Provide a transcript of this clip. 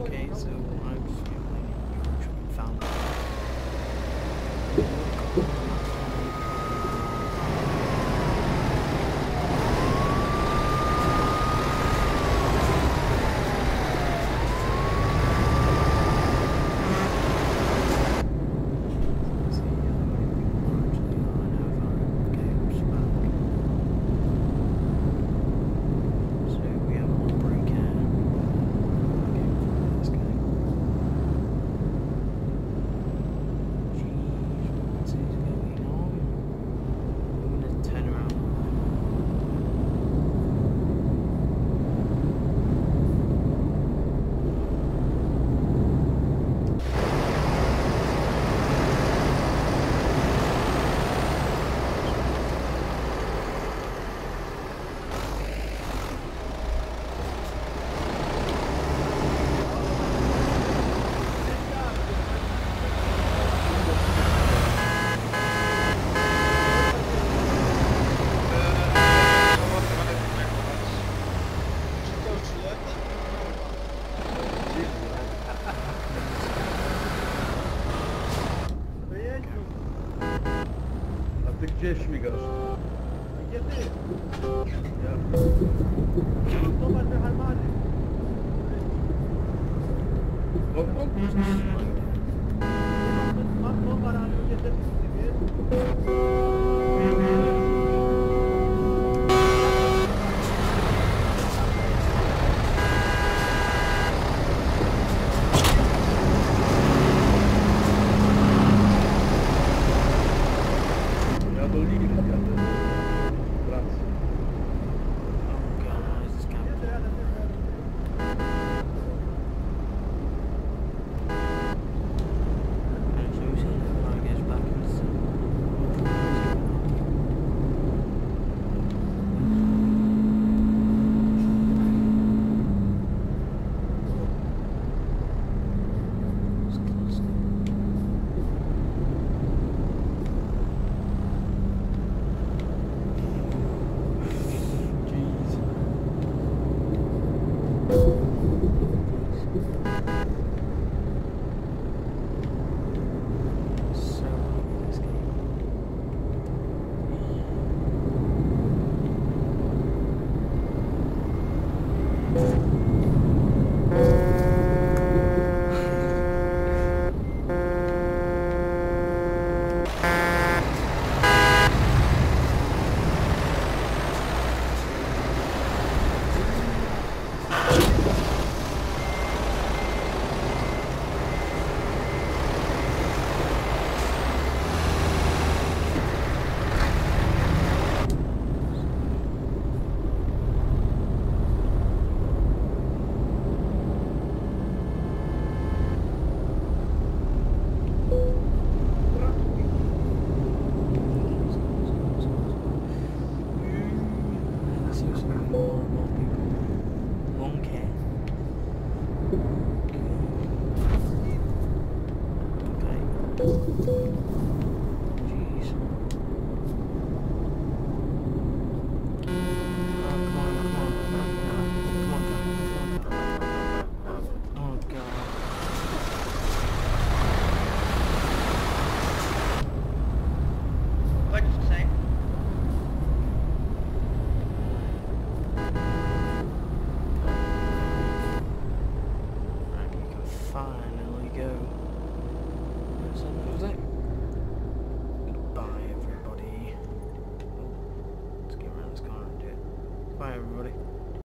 Okay, so I've found A ty gdzie śmigasz? Gdzie ty? Ja. Zobacz te harmany. Mam towar, ale nie te punkty, wiesz? Ja do Ligi jadę. Pracy. oh god, this is finally go. So that was it. Goodbye, everybody. Oh, let's get around this corner and do it. Bye, everybody.